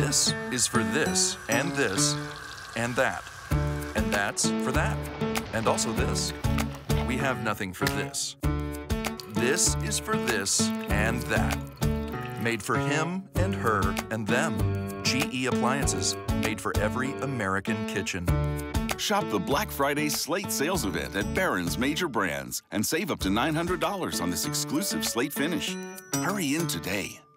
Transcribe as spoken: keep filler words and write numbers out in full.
This is for this, and this, and that. And that's for that. And also this. We have nothing for this. This is for this and that. Made for him and her and them. G E Appliances, made for every American kitchen. Shop the Black Friday Slate sales event at Barron's major brands and save up to nine hundred dollars on this exclusive Slate finish. Hurry in today.